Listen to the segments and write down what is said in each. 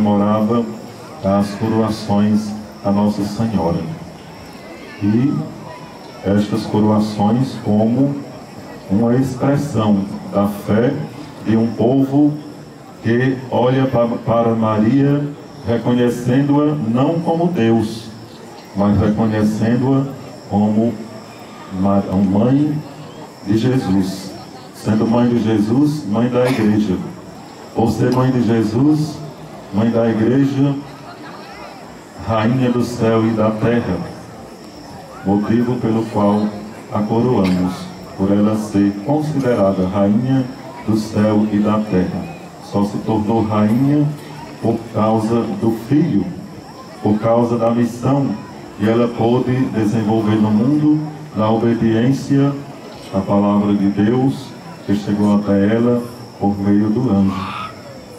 comemorava as coroações a Nossa Senhora. E estas coroações como uma expressão da fé de um povo que olha para Maria, reconhecendo-a não como Deus, mas reconhecendo-a como a mãe de Jesus. Sendo mãe de Jesus, mãe da igreja. Por ser mãe de Jesus, mãe da igreja, rainha do céu e da terra, motivo pelo qual a coroamos, por ela ser considerada rainha do céu e da terra. Só se tornou rainha por causa do Filho, por causa da missão que ela pôde desenvolver no mundo, na obediência à palavra de Deus, que chegou até ela por meio do anjo.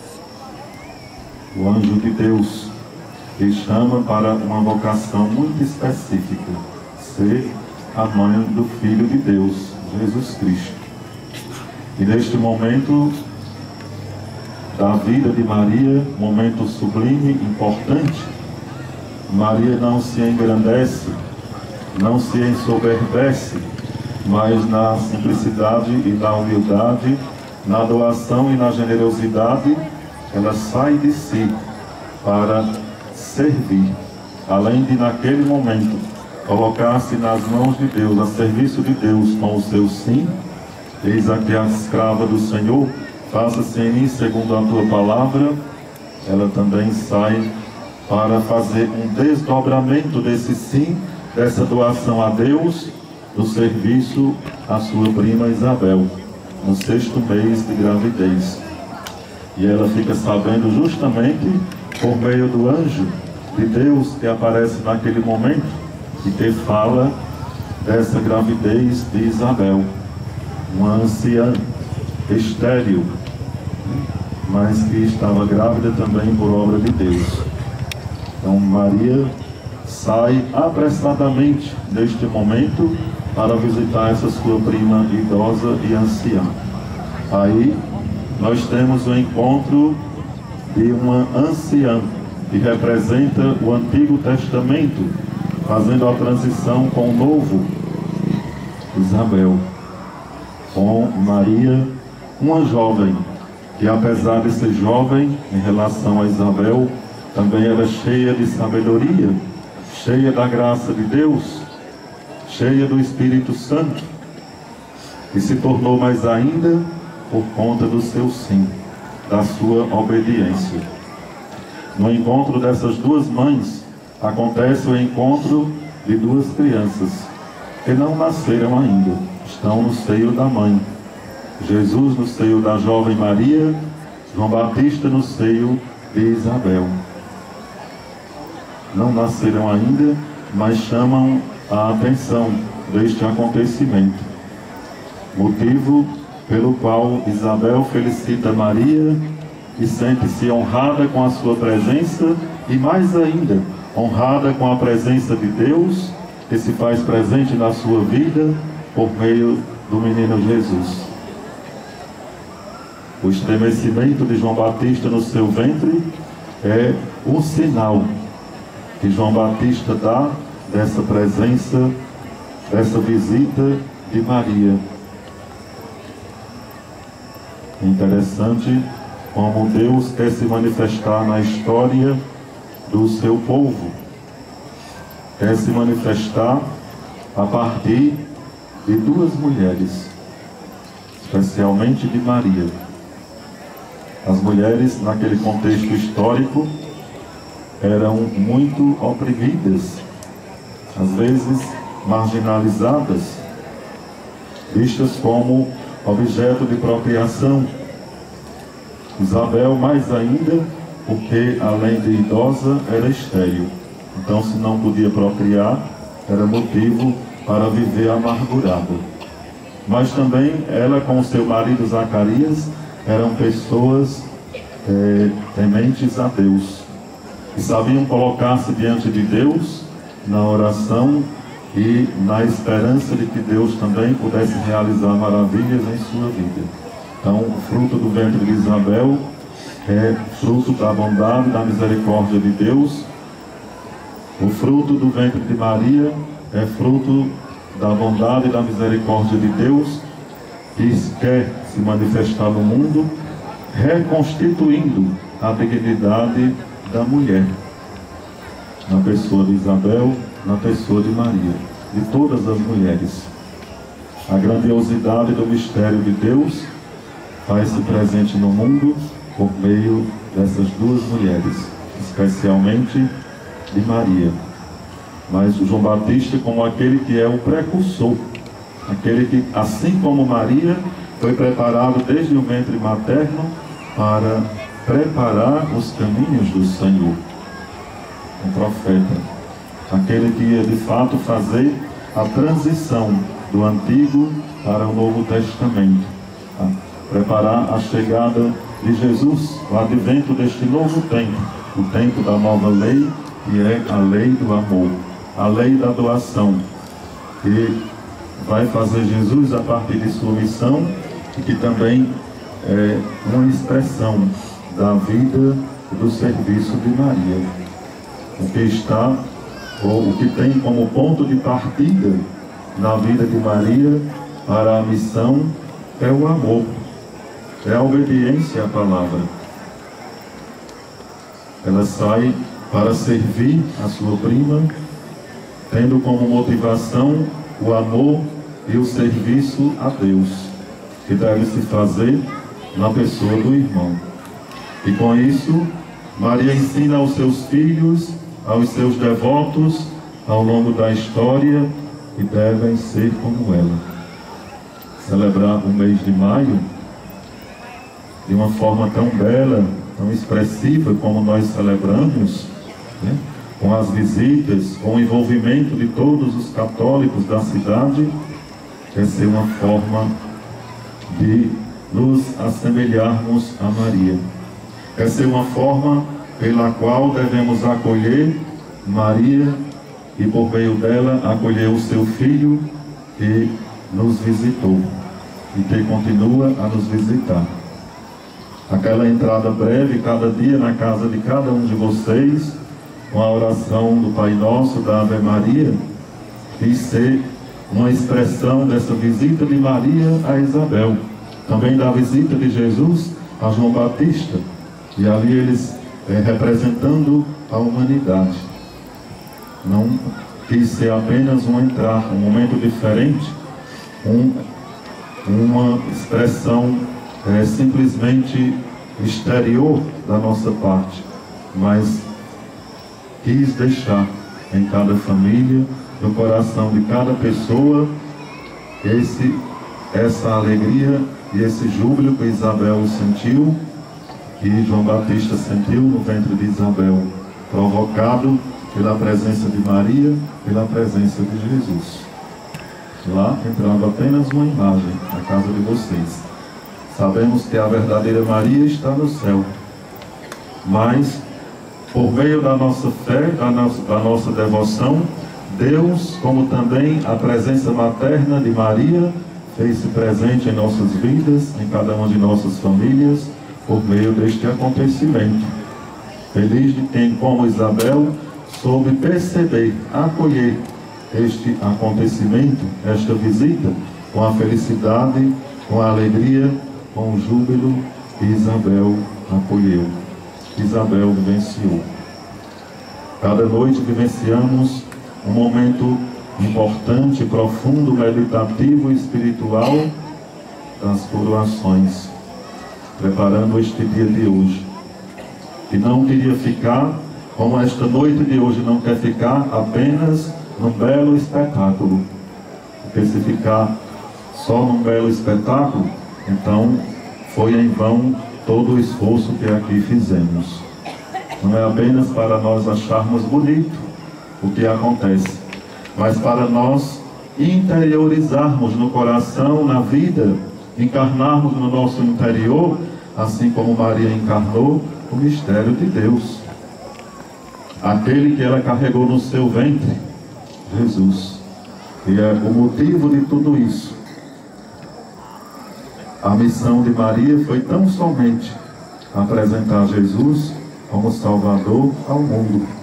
O anjo de Deus, que chama para uma vocação muito específica, ser a mãe do Filho de Deus, Jesus Cristo. E neste momento da vida de Maria, momento sublime, importante, Maria não se engrandece, não se ensoberbece, mas na simplicidade e na humildade, na doação e na generosidade, ela sai de si para servir, além de naquele momento colocar-se nas mãos de Deus, a serviço de Deus com o seu sim. Eis aqui a escrava do Senhor, faça-se em mim segundo a tua palavra. Ela também sai para fazer um desdobramento desse sim, dessa doação a Deus, do serviço à sua prima Isabel, no 6º mês de gravidez. E ela fica sabendo justamente por meio do anjo de Deus que aparece naquele momento e que fala dessa gravidez de Isabel, uma anciã estéril, mas que estava grávida também por obra de Deus. Então Maria sai apressadamente neste momento para visitar essa sua prima idosa e anciã. Aí nós temos o encontro de uma anciã que representa o Antigo Testamento, fazendo a transição com o Novo, Isabel, com Maria, uma jovem, que apesar de ser jovem em relação a Isabel, também era cheia de sabedoria, cheia da graça de Deus, cheia do Espírito Santo, e se tornou mais ainda por conta do seu sim, da sua obediência. No encontro dessas duas mães, acontece o encontro de duas crianças, que não nasceram ainda, estão no seio da mãe. Jesus no seio da jovem Maria, João Batista no seio de Isabel. Não nasceram ainda, mas chamam a atenção deste acontecimento, motivo pelo qual Isabel felicita Maria e sente-se honrada com a sua presença e mais ainda honrada com a presença de Deus, que se faz presente na sua vida por meio do menino Jesus. O estremecimento de João Batista no seu ventre é um sinal que João Batista dá dessa presença, dessa visita de Maria. Interessante como Deus quer se manifestar na história do seu povo. Quer se manifestar a partir de duas mulheres, especialmente de Maria. As mulheres, naquele contexto histórico, eram muito oprimidas, às vezes marginalizadas, vistas como objeto de procriação. Isabel mais ainda, porque além de idosa, era estéril. Então, se não podia procriar, era motivo para viver amargurada. Mas também ela com seu marido Zacarias eram pessoas tementes a Deus, que sabiam colocar-se diante de Deus na oração e na esperança de que Deus também pudesse realizar maravilhas em sua vida. Então, o fruto do ventre de Isabel é fruto da bondade, da misericórdia de Deus. O fruto do ventre de Maria é fruto da bondade e da misericórdia de Deus, que quer se manifestar no mundo, reconstituindo a dignidade da mulher, na pessoa de Isabel, na pessoa de Maria, de todas as mulheres. A grandiosidade do mistério de Deus faz-se presente no mundo por meio dessas duas mulheres, especialmente de Maria. Mas o João Batista, como aquele que é o precursor, aquele que, assim como Maria, foi preparado desde o ventre materno para preparar os caminhos do Senhor. Um profeta, aquele que ia de fato fazer a transição do Antigo para o Novo Testamento, preparar a chegada de Jesus, o advento deste novo tempo, o tempo da nova lei, que é a lei do amor, a lei da doação, que vai fazer Jesus a partir de sua missão e que também é uma expressão da vida e do serviço de Maria. O que está, ou o que tem como ponto de partida na vida de Maria para a missão é o amor, é a obediência à palavra. Ela sai para servir a sua prima, tendo como motivação o amor e o serviço a Deus, que deve se fazer na pessoa do irmão. E com isso, Maria ensina aos seus filhos, aos seus devotos, ao longo da história, que devem ser como ela. Celebrar o mês de maio de uma forma tão bela, tão expressiva como nós celebramos, né? Com as visitas, com o envolvimento de todos os católicos da cidade, quer ser uma forma de nos assemelharmos a Maria. Quer ser uma forma pela qual devemos acolher Maria e por meio dela acolher o seu filho que nos visitou e que continua a nos visitar. Aquela entrada breve cada dia na casa de cada um de vocês, com a oração do Pai Nosso, da Ave Maria, e ser uma expressão dessa visita de Maria a Isabel, também da visita de Jesus a João Batista, e ali eles representando a humanidade. Não quis ser apenas um entrar, um momento diferente, uma expressão simplesmente exterior da nossa parte, mas quis deixar em cada família, no coração de cada pessoa, essa alegria e esse júbilo que Isabel sentiu, que João Batista sentiu no ventre de Isabel, provocado pela presença de Maria, pela presença de Jesus. Lá entrava apenas uma imagem na casa de vocês. Sabemos que a verdadeira Maria está no céu, mas por meio da nossa fé, da nossa devoção, Deus, como também a presença materna de Maria, fez-se presente em nossas vidas, em cada uma de nossas famílias, por meio deste acontecimento. Feliz de quem, como Isabel, soube perceber, acolher este acontecimento, esta visita, com a felicidade, com a alegria, com o júbilo que Isabel acolheu, Isabel vivenciou. Cada noite vivenciamos um momento importante, profundo, meditativo e espiritual das coroações, preparando este dia de hoje, que não queria ficar, como esta noite de hoje não quer ficar apenas num belo espetáculo, porque se ficar só num belo espetáculo, então foi em vão todo o esforço que aqui fizemos. Não é apenas para nós acharmos bonito o que acontece, mas para nós interiorizarmos no coração, na vida, encarnarmos no nosso interior, assim como Maria encarnou, o mistério de Deus. Aquele que ela carregou no seu ventre, Jesus, que é o motivo de tudo isso. A missão de Maria foi tão somente apresentar Jesus como Salvador ao mundo.